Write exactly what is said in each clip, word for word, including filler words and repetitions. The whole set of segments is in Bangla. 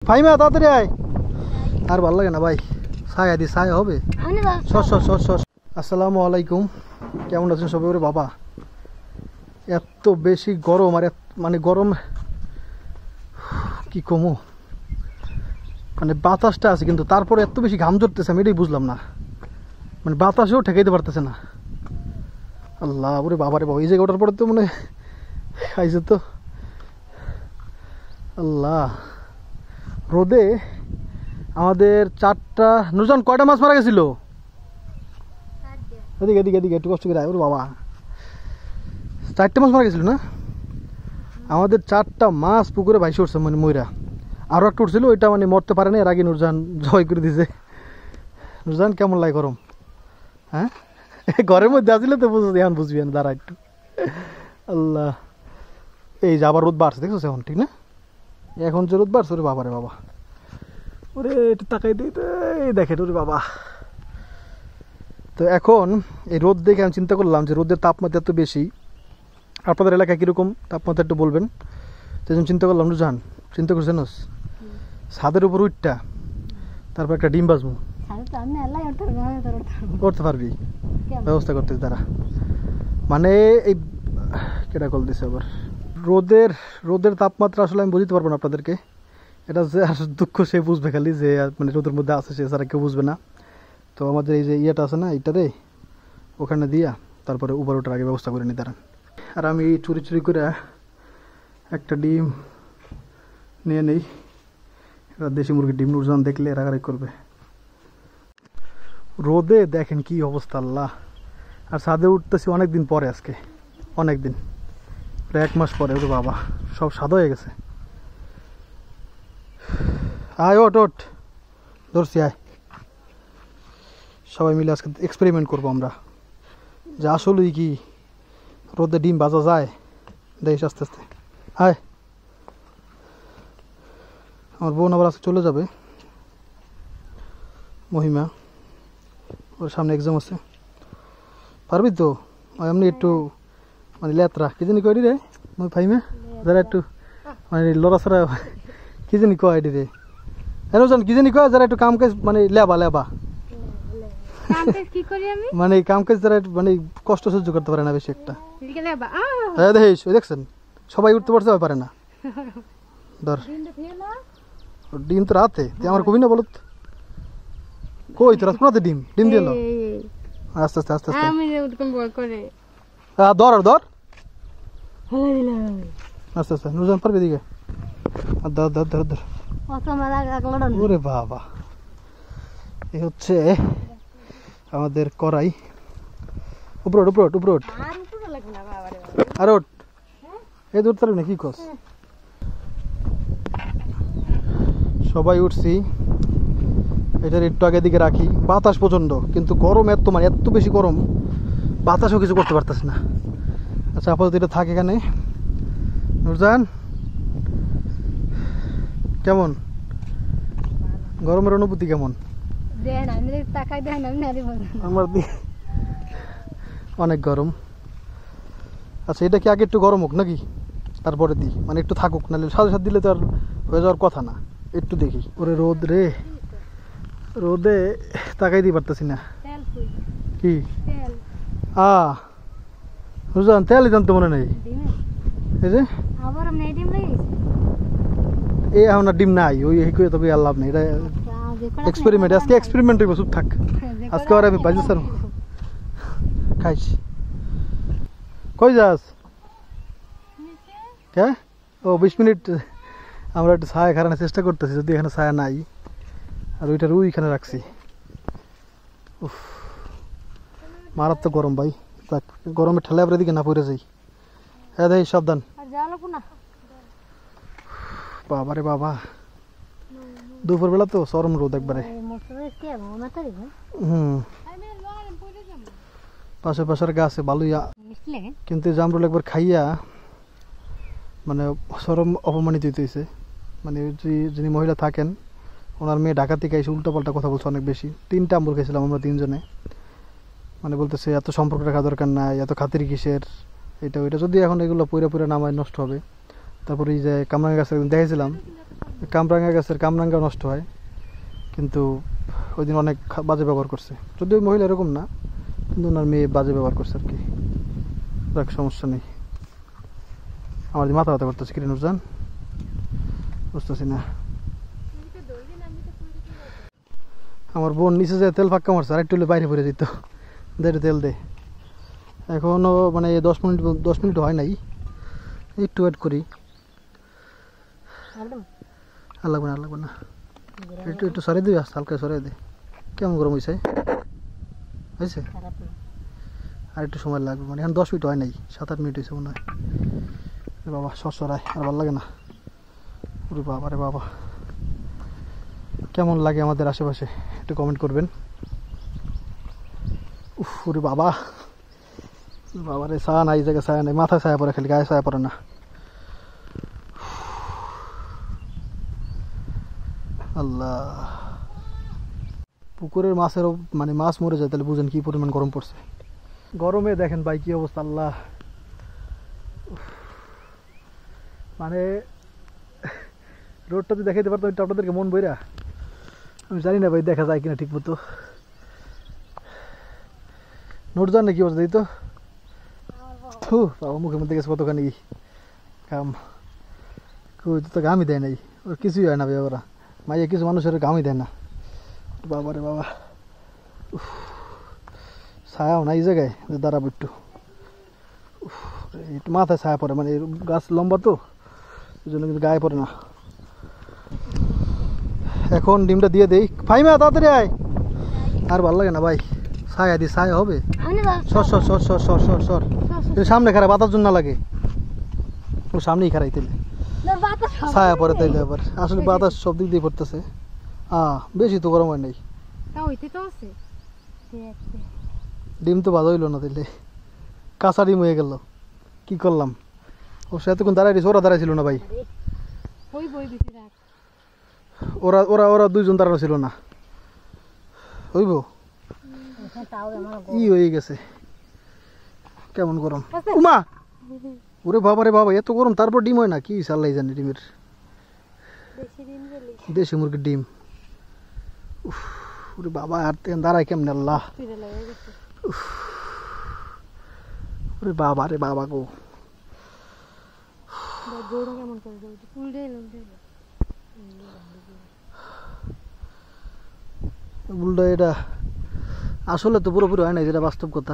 ফাইমা তাড়াতাড়ি আয়। আর ভালো লাগে না ভাই, ছায়া দি ছায়া হবে। আসসালামু আলাইকুম, কেমন আছেন সবাই? ওরে বাবা এত বেশি গরম, আর মানে গরম কি কমো, মানে বাতাসটা আছে কিন্তু তারপরে এত বেশি ঘাম ঝরতেছে, আমি এটাই বুঝলাম না। মানে বাতাসেও ঠেকাইতে পারতেছে না। আল্লাহ ওরে বাবা রে বাবা, এই জায়গা ওঠার পরে তো মনে খাইছে তো। আল্লাহ রোদে আমাদের চারটা নুরজান কয়টা মাছ মারা গেছিল? এদিকে এদিকে এদিকে একটু কষ্ট করে আয়। ওরে বাবা চারটা মাছ মারা গেছিল না? আমাদের চারটা মাছ পুকুরে ভাইসে উঠছে, মানে ময়রা। আরও একটা উঠছিল, ওইটা মানে মরতে পারে না, এর আগে নুরজান জয় করে দিছে। নুরজান কেমন লাগে গরম? হ্যাঁ ঘরের মধ্যে আসলে তো বুঝছি, এখন বুঝবি না, দাঁড়া একটু। আল্লাহ এই যে আবার রোদ বাড়ছে, দেখছো এখন ঠিক না? এখন যে রোদ বাড়ছে, ওরে বাবা রে বাবা, ওরে একটু তাকাই দিই তো, এই দেখে ওরে বাবা। তো এখন এই রোদ দেখে আমি চিন্তা করলাম যে রোদের তাপমাত্রা এত বেশি, আপনাদের এলাকায় কীরকম তাপমাত্রা একটু বলবেন। তো চিন্তা করলাম নুরজান, চিন্তা করছেন ছাদের উপর উঠটা তারপর একটা ডিম বাজবো। করতে পারবি? ব্যবস্থা করতেছি তারা, মানে এই কেটা কল দিছে আবার। রোদের রোদের তাপমাত্রা আসলে আমি বুঝতে পারবো না আপনাদেরকে, এটা যে দুঃখ সে বুঝবে, খালি যে মানে রোদের মধ্যে আছে সে ছাড়া কেউ বুঝবে না। তো আমাদের এই যে ইয়েটা আছে না, এইটারে ওখানে দিয়া তারপরে উপর ওঠার আগে ব্যবস্থা করে নি দাঁড়ান। আর আমি চুরি চুরি করে একটা ডিম নিয়ে নেই, এরা দেশি মুরগির ডিম। নুরজান দেখলে রাগারাগি করবে। রোদে দেখেন কি অবস্থা আল্লাহ। আর ছাদে উঠতেছি অনেকদিন পরে, আজকে অনেকদিন, প্রায় এক মাস পরে। ওরে বাবা সব সাদা হয়ে গেছে। আয় ওট ওট ধরছি, আয়। সবাই মিলে আজকে এক্সপেরিমেন্ট করবো আমরা, যে আসলেই কি রোদে ডিম ভাজা যায়। দেখ আস্তে আস্তে, আয়। আমার বোন আবার আজকে চলে যাবে, মহিমা, ওর সামনে এক্সাম আছে। পারবি তো? এমনি একটু মানে লেতরা কি জানি কয়ডি রে ফাইমে, যারা একটু মানে লড়াছড়া কি জানি কয় রে, হ্যাঁ জান কি জানি কয়, যারা একটু কাম কাজ মানে লেবা লেবা, মানে কাম কাজ যারা মানে কষ্ট সহ্য করতে পারে না বেশি একটা। হ্যাঁ দেখিস, ওই দেখছেন সবাই উঠতে পারছে, পারে না। ধর ডিম তো রাতে, আমার কবি না বলত কই তো রাতে ডিম ডিম দিল। আস্তে আস্তে আস্তে আস্তে ধর আর ধর, আস্তে আস্তে। নুরজান পারবি দিকে, ধর ধর ধর ধর। ওরে বাবা, এই হচ্ছে আমাদের কড়াই। উপরোট উপরোট উপরোট আর ওট, এই দূর তার না কি কস। সবাই উঠছি, এটার একটু আগে দিকে রাখি। বাতাস প্রচন্ড, কিন্তু গরম এত, মানে এত বেশি গরম, বাতাসও কিছু করতে পারতেছে না। আচ্ছা আপাতত এটা থাকে এখানে। নুরজান কেমন গরমের অনুভূতি কেমন? আমার অনেক গরম। আচ্ছা এটা কি আগে একটু গরম হোক নাকি, তারপরে দিই, মানে একটু থাকুক, নাহলে সাথে সাথে দিলে তো আর হয়ে যাওয়ার কথা না। একটু দেখি। ওরে রোদ রে, রোদে তাকাই দিতে পারতেছি না। কি আ নুরজান তেল দিতাম তো মনে নেই, এই যে এই এখন আর ডিম নাই, ওই কই তবে আর লাভ নেই। এটা এক্সপেরিমেন্ট, আজকে এক্সপেরিমেন্ট হইব, চুপ থাক। আজকে আর আমি বাজি স্যার খাইস। কই যাস? হ্যাঁ ও বিশ মিনিট আমরা একটু ছায়া খারানোর চেষ্টা করতেছি, যদি এখানে ছায়া নাই। আর ওইটা ওইখানে রাখছি। উফ মারাত্মক গরম ভাই, গরমে ঠেলা আপনার দিকে না পড়ে যাই। হ্যাঁ দেখ সাবধান। বাবা রে বাবা, দুপুর বেলা তো চরম রোদ একবারে। হম পাশে পাশের গাছে ভালোই, কিন্তু জামরুল একবার খাইয়া মানে চরম অপমানিত হইতেছে। মানে যিনি মহিলা থাকেন, ওনার মেয়ে ঢাকা থেকে এসে উল্টো পাল্টা কথা বলছে অনেক বেশি। তিনটা আম্বুর খেয়েছিলাম আমরা তিনজনে, মানে বলতেছে এত সম্পর্ক রাখা দরকার নাই, এত খাতির কিসের, এটা ওইটা। যদি এখন এগুলো পুরা পুরা নামায় নষ্ট হবে। তারপরে এই যে কামরাঙ্গা গাছ একদিন দেখেছিলাম, কামরাঙ্গা গাছের কামরাঙ্গা নষ্ট হয়, কিন্তু ওই দিন অনেক বাজে ব্যবহার করছে। যদিও মহিলা এরকম না, কিন্তু ওনার মেয়ে বাজে ব্যবহার করছে আর কি। দেখ সমস্যা নেই। আমার মাথা ব্যথা করতেছে কি নুরজান, বুঝতেছি না। আমার বোন নিচে যে তেল ফাক্কা মারছে, আর একটু বাইরে পড়ে যেত, দেড় তেল দে। এখনো মানে দশ মিনিট দশ মিনিট হয় নাই, একটু ওয়েট করি। আর লাগবে না আর লাগবে না, একটু একটু সরিয়ে দিবি, আস্তে হালকা সরিয়ে দে। কেমন গরম হয়েছে হয়েছে? আর একটু সময় লাগবে, মানে এখন দশ মিনিট হয় নাই, সাত আট মিনিট হয়েছে মনে হয়। বাবা সর সরাই, আর ভালো লাগে না। ওরে বাবা রে বাবা, কেমন লাগে আমাদের আশেপাশে একটু কমেন্ট করবেন। উফ ওরে বাবা, বাবা রে ছায়া নাই, জায়গায় ছায়া নাই, মাথায় ছায়া পড়ে, খালি গায়ে ছায়া পড়ে না। আল্লাহ, পুকুরের মাছেরও মানে মাছ মরে যায়, তাহলে বুঝেন কি পরিমাণ গরম পড়ছে। গরমে দেখেন ভাই কি অবস্থা, আল্লাহ। মানে রোডটা যদি দেখাইতে পারতাম একটু আপনাদেরকে মন বইরা, আমি জানি না ভাই দেখা যায় কিনা ঠিক মতো। নোট জান না কি অবস্থা, এই তো বাবা মুখের মধ্যে গেছে কতখানি ঘাম। কই তো ঘামই দেয় নাই, ওর কিছুই হয় না ভাই। ওরা মাইয়া কিছু মানুষের ঘামই দেয় না। বাবা রে বাবা, ছায়াও না এই জায়গায় দাঁড়াবো একটু, একটু মাথায় ছায়া পড়ে, মানে গাছ লম্বা তো এই জন্য কিন্তু গায়ে পড়ে না। এখন ডিমটা দিয়ে দেই। ফাইমা তাড়াতাড়ি আয়, আর ভালো লাগে না ভাই, ছায়া দি ছায়া হবে। সর সর সর সর সর সর সর, সামনে খারাপ বাতাস জন্য লাগে, ও সামনেই খারাই তেলে ছায়া পরে তাইলে আবার। আসলে বাতাস সব দিক দিয়ে পড়তেছে, আহ বেশি তো গরম হয় নাই। ডিম তো ভালো হইলো না, তাইলে কাঁচা ডিম হয়ে গেল, কি করলাম। ও সে এতক্ষণ দাঁড়াই ওরা দাঁড়াই ছিল না ভাই, ওরা ওরা ওরা দুইজন দাঁড়ানো ছিল না, হইব ই হয়ে গেছে। কেমন গরম উমা, ওরে বাবা রে বাবা, এত গরম তারপর ডিম হয় না, কি সাল্লাই জানি ডিমের, দেশি মুরগির ডিম। ওরে বাবা, আর দাঁড়ায় কেমনে আল্লাহ, ওরে বাবা রে বাবা গো। উল্টা এটা আসলে তো পুরোপুরি হয় নাই, যেটা বাস্তব কথা।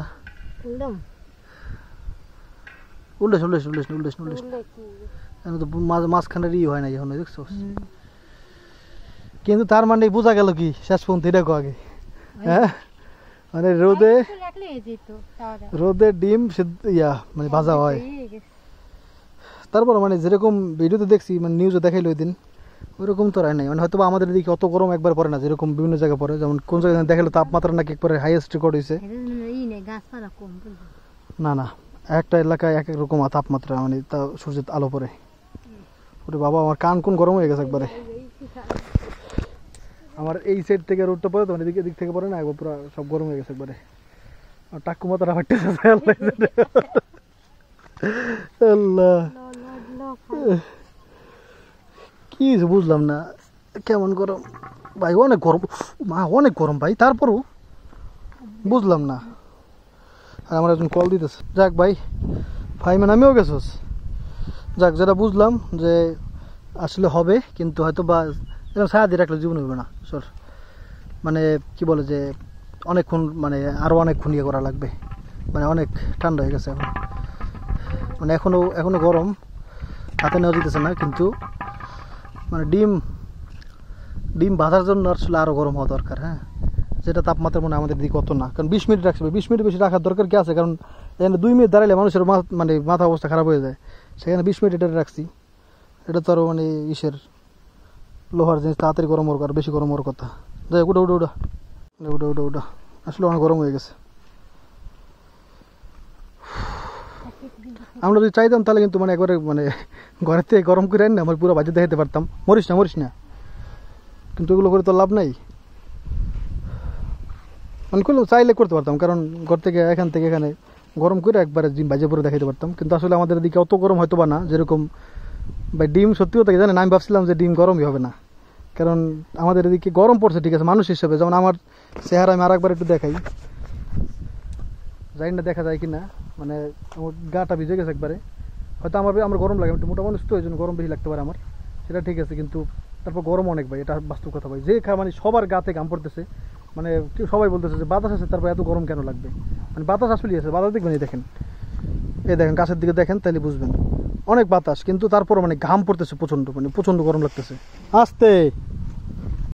উল্লেস উল্লেস উল্লেস উল্লেস উল্লেস এখন তো মাঝখানের ই হয় নাই এখন, দেখছো? কিন্তু তার মানে বোঝা গেল কি শেষ পর্যন্ত, এটা আগে হ্যাঁ মানে রোদে রোদে ডিম ইয়া মানে ভাজা হয়। তারপর মানে যেরকম ভিডিওতে দেখছি, মানে নিউজে দেখাইলো ওই দিন, ওইরকম তো হয় নাই। মানে হয়তো আমাদের দিকে অত গরম একবার পড়ে না, যেরকম বিভিন্ন জায়গায় পড়ে। যেমন কোন জায়গায় দেখালো তাপমাত্রা নাকি একবারে হাইয়েস্ট রেকর্ড হয়েছে। না না, একটা এলাকায় এক এক রকম তাপমাত্রা, মানে তা সূর্যের আলো পড়ে। ওরে বাবা, আমার কান কোন গরম হয়ে গেছে একবারে। আমার এই সাইড থেকে রোডটা পড়ে তো, মানে এদিকে দিক থেকে পড়ে না, একবার পুরো সব গরম হয়ে গেছে একবারে। আর টাক্কু মাথাটা ফাটতেছে আল্লাহ, কি বুঝলাম না কেমন গরম ভাই, অনেক গরম মা, অনেক গরম ভাই, তারপরও বুঝলাম না। আর আমার একজন কল দিতেছে। যাক ভাই, ফাইমে নামেও গেছোস। যাক, যেটা বুঝলাম যে আসলে হবে, কিন্তু হয়তো বা এরকম ছায়া দিয়ে রাখলে জীবন হবে না সর, মানে কি বলে যে অনেকক্ষণ, মানে আরও অনেকক্ষণ ইয়ে করা লাগবে, মানে অনেক ঠান্ডা হয়ে গেছে এখন, মানে এখনও এখনও গরম, হাতে নেওয়া যেতেছে না। কিন্তু মানে ডিম ডিম ভাজার জন্য আসলে আরও গরম হওয়া দরকার। হ্যাঁ, যেটা তাপমাত্রা মনে আমাদের দিকে অত না, কারণ বিশ মিনিট রাখছে, বিশ মিনিট বেশি রাখার দরকার কি আছে? কারণ এখানে দুই মিনিট দাঁড়াইলে মানুষের মানে মাথা অবস্থা খারাপ হয়ে যায়, সেখানে বিশ মিনিট এটা রাখছি। এটা তো আরও মানে ইসের লোহার জিনিস, তাড়াতাড়ি গরম হওয়ার, বেশি গরম হওয়ার কথা। যাই উঠা উঠা উঠা উঠা উঠা উঠা আসলে অনেক গরম হয়ে গেছে। আমরা যদি চাইতাম তাহলে কিন্তু মানে একবারে মানে ঘরের থেকে গরম করে আনি না, আমার পুরো বাজে দেখাতে পারতাম, মরিস না মরিস না, কিন্তু এগুলো করে তো লাভ নাই। মানে করলে চাইলে করতে পারতাম, কারণ ঘর থেকে এখান থেকে এখানে গরম করে একবারে জিম বাজে পরে দেখাতে পারতাম। কিন্তু আসলে আমাদের দিকে অত গরম হয়তো বা না, যেরকম ভাই ডিম সত্যি কথা কি জানেন, আমি ভাবছিলাম যে ডিম গরমই হবে না, কারণ আমাদের এদিকে গরম পড়ছে ঠিক আছে মানুষ হিসেবে, যেমন আমার চেহারা আমি আরেকবার একটু দেখাই, জানি না দেখা যায় কি না, মানে আমার গাটা ভিজে গেছে একবারে, হয়তো আমার আমার গরম লাগে, একটু মোটা মানুষ তো এই জন্য গরম বেশি লাগতে পারে আমার, সেটা ঠিক আছে, কিন্তু তারপর গরম অনেক ভাই, এটা বাস্তব কথা ভাই, যে খা মানে সবার গাতে ঘাম পড়তেছে, মানে কেউ সবাই বলতেছে যে বাতাস আছে তারপর এত গরম কেন লাগবে, মানে বাতাস আসলেই আছে, বাতাস দেখবেন এই দেখেন, এই দেখেন গাছের দিকে দেখেন তাহলে বুঝবেন, অনেক বাতাস কিন্তু তারপর মানে ঘাম পড়তেছে প্রচন্ড, মানে প্রচন্ড গরম লাগতেছে। আস্তে